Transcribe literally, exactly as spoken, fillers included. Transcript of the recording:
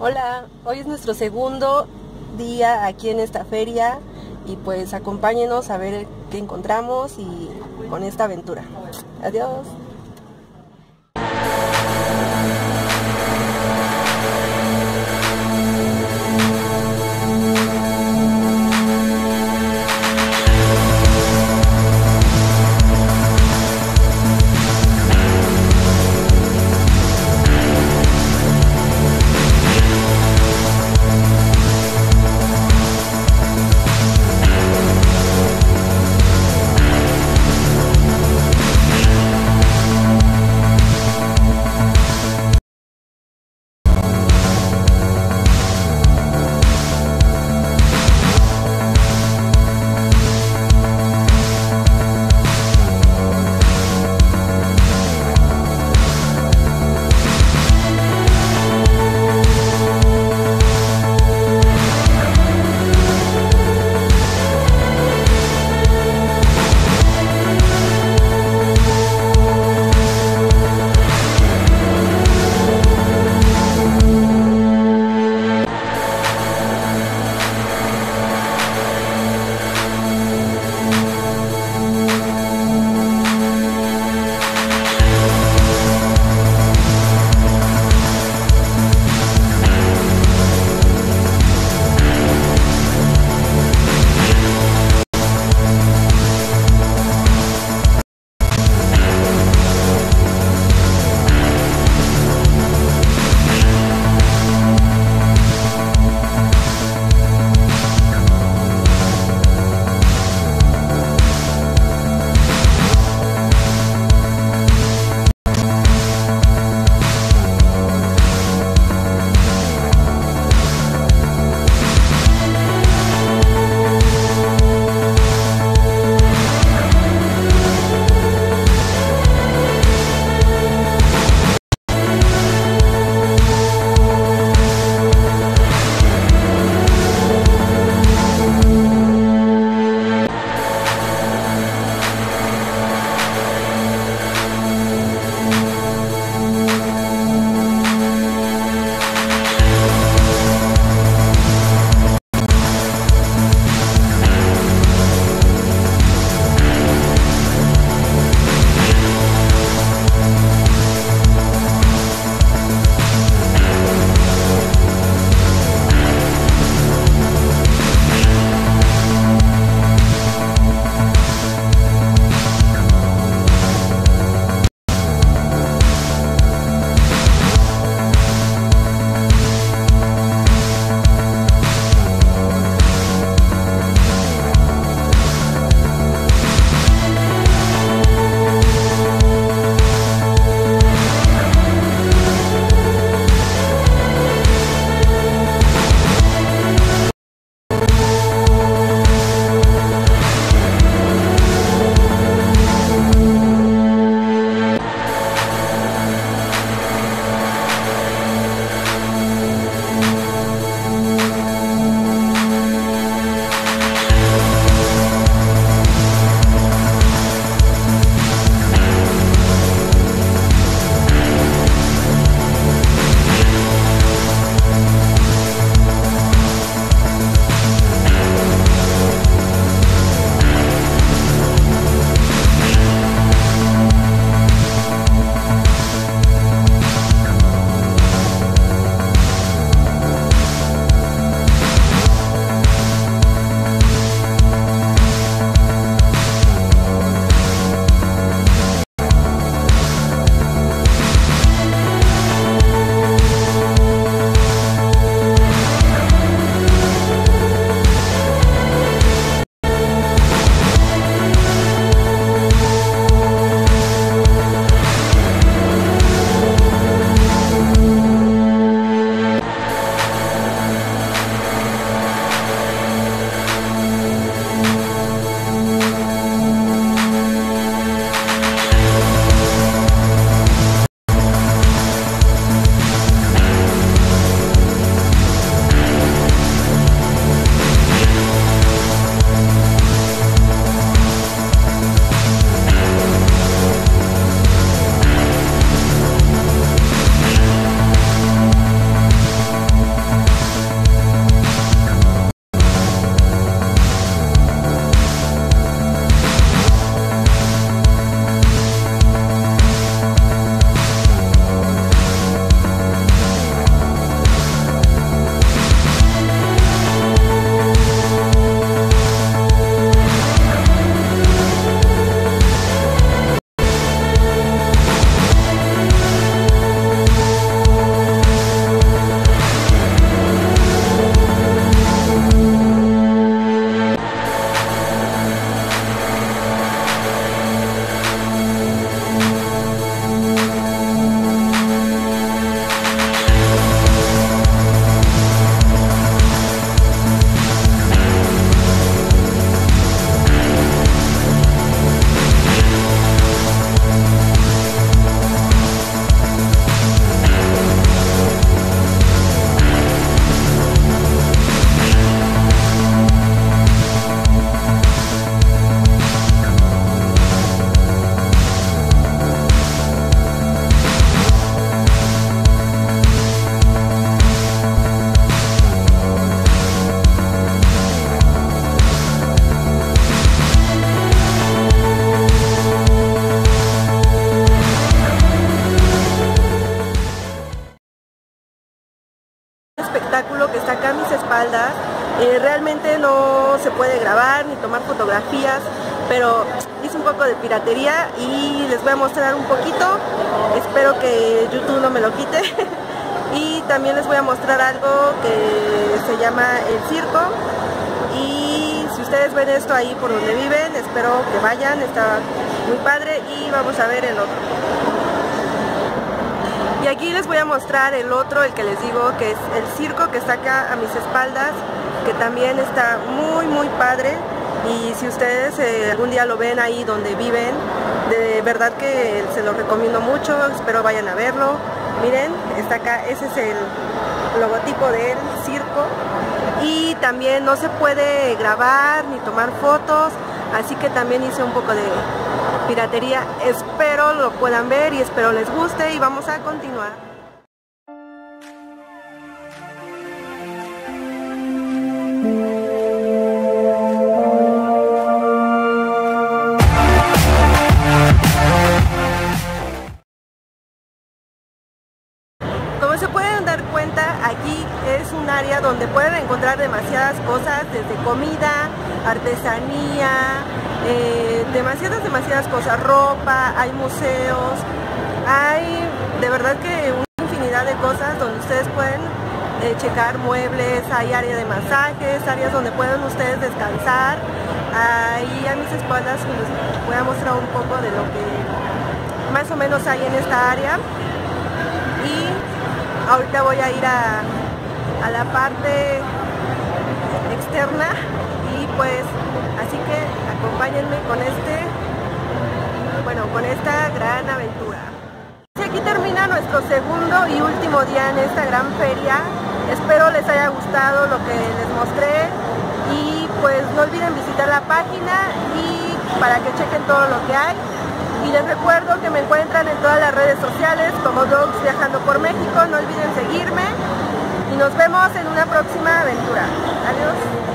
Hola, hoy es nuestro segundo día aquí en esta feria y pues acompáñenos a ver qué encontramos y con esta aventura. Adiós. Eh, realmente no se puede grabar ni tomar fotografías, pero hice un poco de piratería y les voy a mostrar un poquito. Espero que YouTube no me lo quite. Y también les voy a mostrar algo que se llama el circo. Y si ustedes ven esto ahí por donde viven, espero que vayan, está muy padre. Y vamos a ver el otro. Y aquí les voy a mostrar el otro, el que les digo que es el circo, que está acá a mis espaldas, que también está muy muy padre. Y si ustedes eh, algún día lo ven ahí donde viven, de verdad que se los recomiendo mucho, espero vayan a verlo. Miren, está acá, ese es el logotipo del circo. Y también no se puede grabar ni tomar fotos, así que también hice un poco de piratería. Espero lo puedan ver y espero les guste y vamos a continuar. Como se pueden dar cuenta, aquí es un área donde pueden encontrar demasiadas cosas, desde comida, artesanía, eh, demasiadas, demasiadas cosas, ropa, hay museos, hay de verdad que una infinidad de cosas donde ustedes pueden eh, checar muebles, hay área de masajes, áreas donde pueden ustedes descansar. Ahí a mis espaldas les voy a mostrar un poco de lo que más o menos hay en esta área. Y ahorita voy a ir a, a la parte externa y pues así que acompáñenme con este, bueno, con esta gran aventura. Y aquí termina nuestro segundo y último día en esta gran feria. Espero les haya gustado lo que les mostré y pues no olviden visitar la página y para que chequen todo lo que hay. Y les recuerdo que me encuentran en todas las redes sociales como Dogs Viajando por México. No olviden seguirme y nos vemos en una próxima aventura. Adiós.